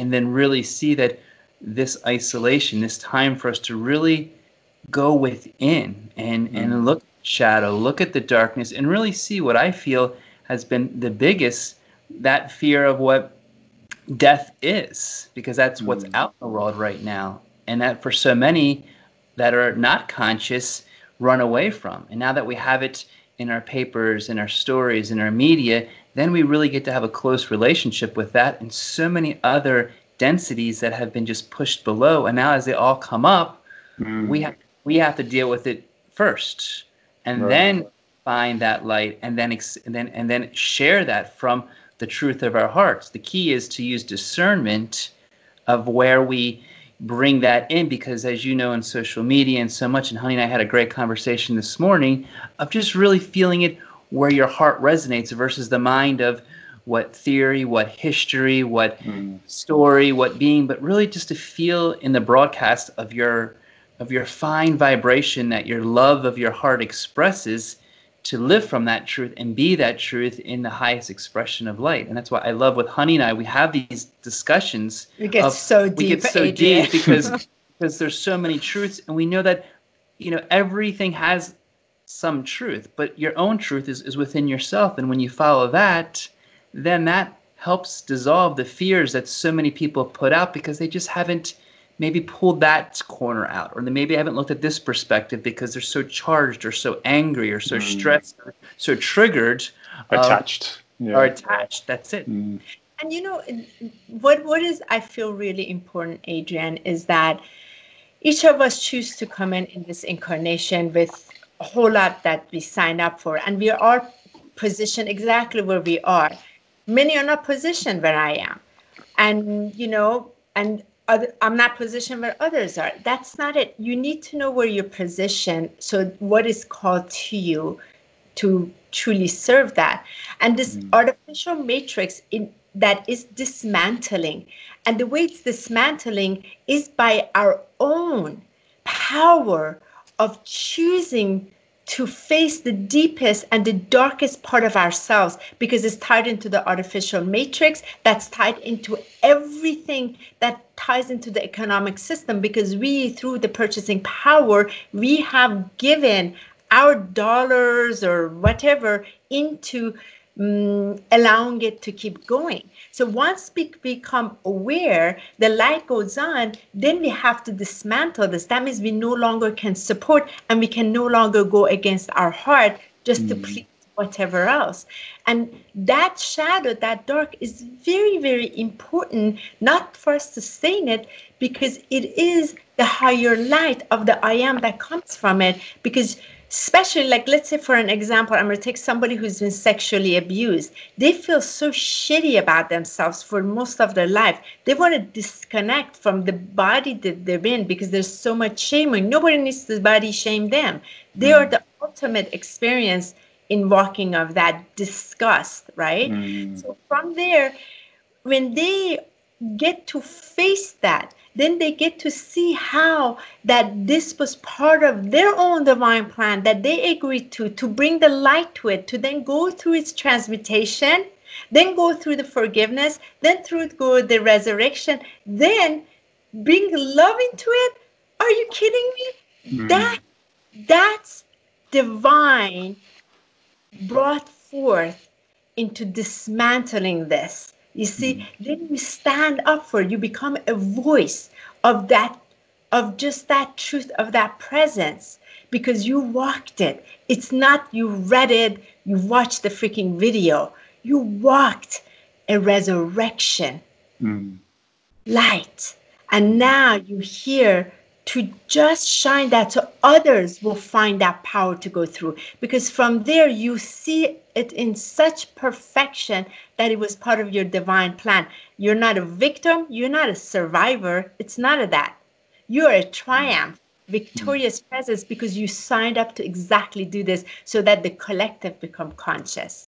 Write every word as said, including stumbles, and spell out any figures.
and then really see that this isolation, this time for us to really go within and, mm. and look at shadow, look at the darkness, and really see what I feel has been the biggest, that fear of what death is, because that's mm. what's out in the world right now. And that for so many that are not conscious, run away from. And now that we have it in our papers, in our stories, in our media, then we really get to have a close relationship with that and so many other densities that have been just pushed below. And now as they all come up, mm. we have we have to deal with it first, and right. then find that light, and then ex- and then and then share that from the truth of our hearts. The key is to use discernment of where we bring that in, because as you know, in social media and so much, and Honey and I had a great conversation this morning of just really feeling it where your heart resonates versus the mind of what theory, what history, what mm. story, what being, but really just to feel in the broadcast of your of your fine vibration that your love of your heart expresses, to live from that truth and be that truth in the highest expression of light. And that's why I love with Honey and I, we have these discussions. We get of, so deep, we get so Adrian. deep because because there's so many truths, and we know that, you know, everything has some truth, but your own truth is, is within yourself. And when you follow that, then that helps dissolve the fears that so many people put out because they just haven't maybe pulled that corner out, or they maybe haven't looked at this perspective because they're so charged or so angry or so mm. stressed or so triggered. Attached. Uh, yeah. Or attached, that's it. Mm. And you know, what what is, I feel really important, Adrian, is that each of us choose to come in in this incarnation with a whole lot that we signed up for, and we are positioned exactly where we are. Many are not positioned where I am, and you know, and other, I'm not positioned where others are. That's not it. You need to know where you're positioned, so what is called to you to truly serve that. And this mm. artificial matrix in that is dismantling, and the way it's dismantling is by our own power of choosing to face the deepest and the darkest part of ourselves, because it's tied into the artificial matrix, that's tied into everything that ties into the economic system, because we, through the purchasing power, we have given our dollars or whatever into um, allowing it to keep going. So once we become aware, the light goes on, then we have to dismantle this. That means we no longer can support, and we can no longer go against our heart just mm. to please whatever else. And that shadow, that dark, is very, very important, not for us to stay in it, because it is the higher light of the I am that comes from it. Because especially, like, let's say for an example, I'm going to take somebody who's been sexually abused. They feel so shitty about themselves for most of their life. They want to disconnect from the body that they're in because there's so much shaming. Nobody needs to body shame them. They mm. are the ultimate experience in walking of that disgust, right? Mm. So from there, when they get to face that, then they get to see how that this was part of their own divine plan that they agreed to, to bring the light to it, to then go through its transmutation, then go through the forgiveness, then through go the resurrection, then bring love into it. Are you kidding me? Mm. That that's divine brought forth into dismantling this. You see, mm. then you stand up for it. You become a voice of that, of just that truth, of that presence, because you walked it. It's not you read it, you watched the freaking video. You walked a resurrection mm. light. And now you're here to just shine that so others will find that power to go through. Because from there, you see it in such perfection that it was part of your divine plan. You're not a victim. You're not a survivor. It's none of that. You're a triumph, victorious presence, because you signed up to exactly do this so that the collective become conscious.